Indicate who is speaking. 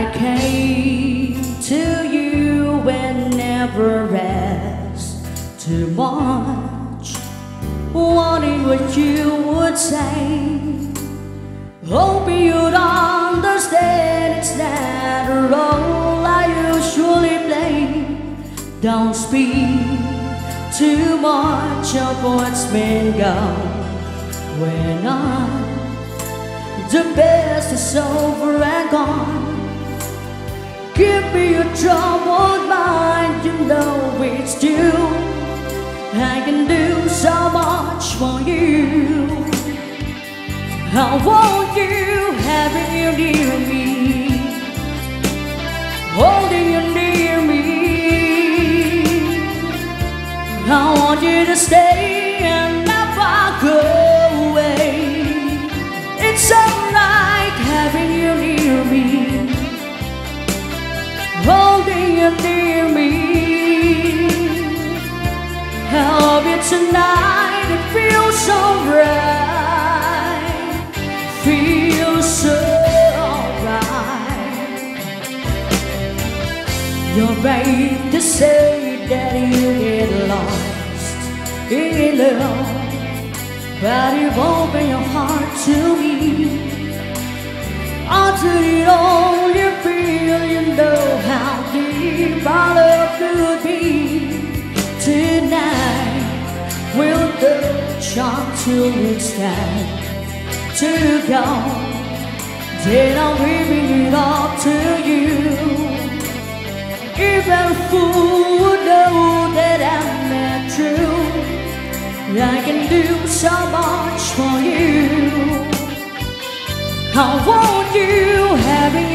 Speaker 1: I came to you and never asked too much, wanting what you would say, hoping you'd understand it's not a role I usually play. Don't speak too much of what's been gone. When the best is over and gone, give me your troubled mind, you know it's due. I can do so much for you. I want you, having you near me, holding you near me. I want you to stay and never go away. It's alright having you near me, holding you near me. I love you tonight, it feels so right, feels so right. You're right to say that you get lost in love, but you open your heart to me. Until it all you feel, you know how deep our love could be. Tonight we'll touch until it's time to go. Then I'm giving it all to you. Even a fool would know that I'm not true. I can do so much for you. I want you, having